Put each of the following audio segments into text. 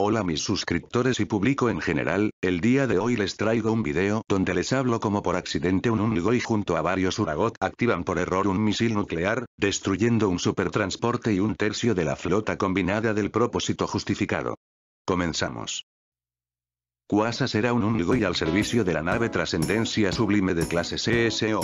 Hola mis suscriptores y público en general, el día de hoy les traigo un video donde les hablo como por accidente un Unigoi junto a varios Uragot activan por error un misil nuclear, destruyendo un supertransporte y un tercio de la flota combinada del propósito justificado. Comenzamos. Quasas era un Unigoi al servicio de la nave Trascendencia Sublime de clase CSO.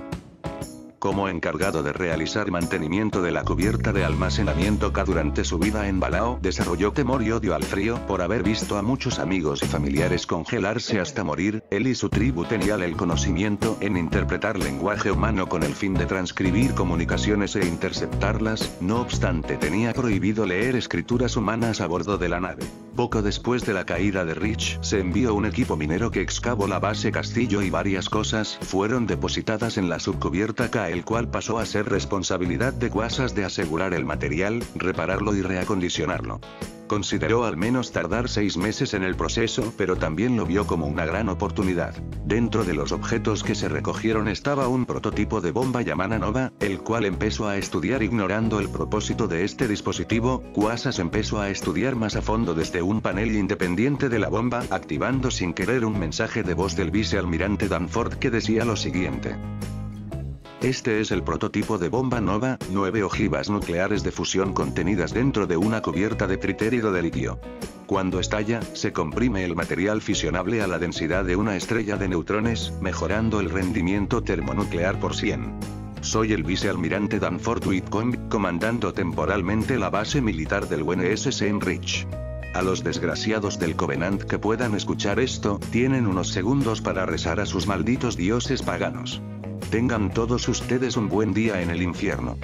Como encargado de realizar mantenimiento de la cubierta de almacenamiento K durante su vida en Balao, desarrolló temor y odio al frío por haber visto a muchos amigos y familiares congelarse hasta morir. Él y su tribu tenían el conocimiento en interpretar lenguaje humano con el fin de transcribir comunicaciones e interceptarlas, no obstante tenía prohibido leer escrituras humanas a bordo de la nave. Poco después de la caída de Rich, se envió un equipo minero que excavó la base castillo y varias cosas fueron depositadas en la subcubierta K, el cual pasó a ser responsabilidad de Quasas de asegurar el material, repararlo y reacondicionarlo. Consideró al menos tardar 6 meses en el proceso, pero también lo vio como una gran oportunidad. Dentro de los objetos que se recogieron estaba un prototipo de bomba llamada Nova, el cual empezó a estudiar ignorando el propósito de este dispositivo. Quasas empezó a estudiar más a fondo desde un panel independiente de la bomba, activando sin querer un mensaje de voz del vicealmirante Danforth que decía lo siguiente. Este es el prototipo de bomba Nova, 9 ojivas nucleares de fusión contenidas dentro de una cubierta de tritérido de litio. Cuando estalla, se comprime el material fisionable a la densidad de una estrella de neutrones, mejorando el rendimiento termonuclear por 100. Soy el vicealmirante Danforth Whitcomb, comandando temporalmente la base militar del UNSC en Rich. A los desgraciados del Covenant que puedan escuchar esto, tienen unos segundos para rezar a sus malditos dioses paganos. Tengan todos ustedes un buen día en el infierno.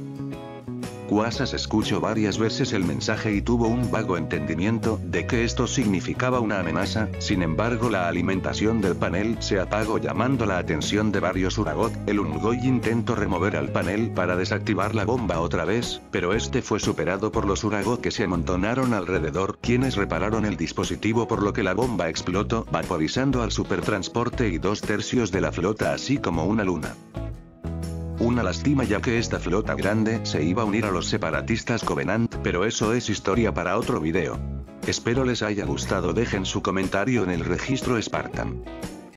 Quasas escuchó varias veces el mensaje y tuvo un vago entendimiento de que esto significaba una amenaza. Sin embargo, la alimentación del panel se apagó llamando la atención de varios Uragot. El Unigoi intentó remover al panel para desactivar la bomba otra vez, pero este fue superado por los Uragot que se amontonaron alrededor, quienes repararon el dispositivo por lo que la bomba explotó, vaporizando al supertransporte y 2/3 de la flota así como una luna. Una lástima ya que esta flota grande se iba a unir a los separatistas Covenant, pero eso es historia para otro video. Espero les haya gustado, dejen su comentario en el registro Spartan.